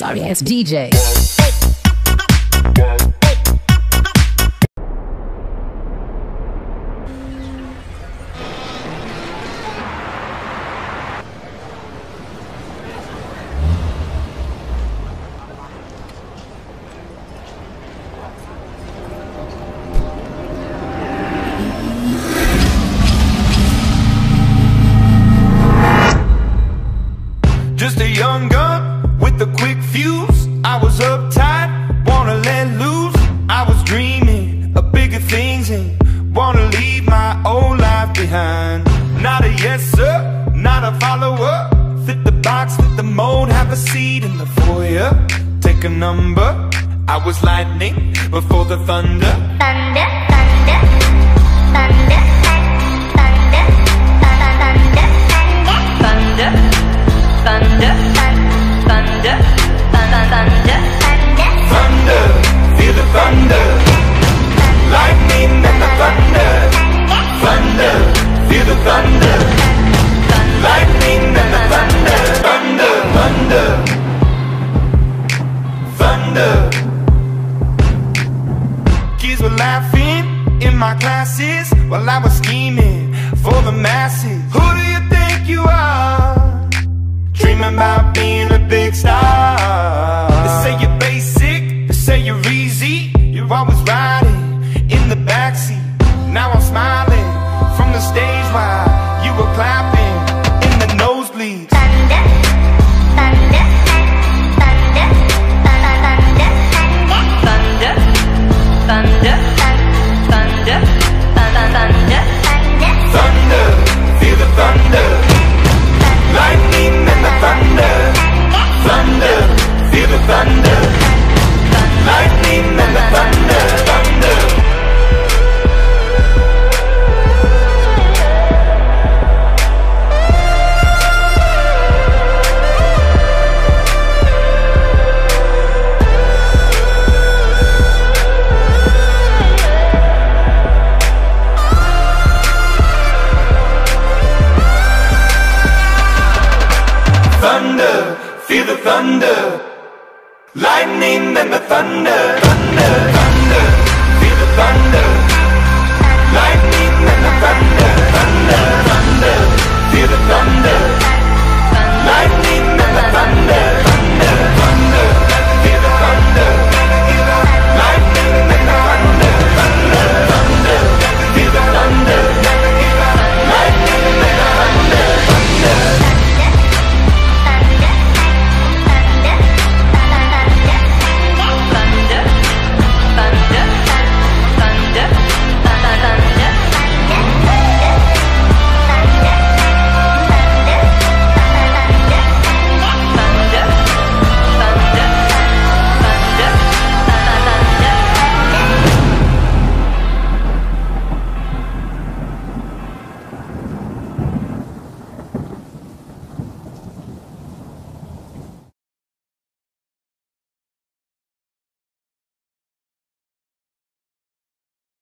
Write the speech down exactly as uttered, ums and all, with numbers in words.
Sorry ass D J. Just a young gun with a quick fuse. I was uptight, wanna let loose. I was dreaming of bigger things and wanna leave my old life behind. Not a yes sir, not a follower. Fit the box, fit the mold, have a seat in the foyer. Take a number. I was lightning before the thunder. Thunder, thunder, thunder, thunder, thunder, thunder, thunder, thunder, thunder, thunder, thunder, feel the thunder, lightning and the thunder, thunder, feel the thunder, lightning and the thunder, thunder, thunder, thunder. Kids were laughing in my classes while I was scheming for the masses. Who do you think you are? Dreaming about being a big star. They say you're basic, they say you're easy. You're always riding in the backseat. Now I'm smiling from the stage while you were clapping in the nosebleeds. thunder, thunder, thunder, thunder, thunder, thunder, thunder, thunder, thunder, feel the thunder, lightning and the thunder, thunder, feel the thunder, lightning and the thunder, thunder. Thunder, feel the thunder, lightning and the thunder, thunder, thunder, feel the thunder, lightning and the thunder, thunder, thunder, feel the thunder.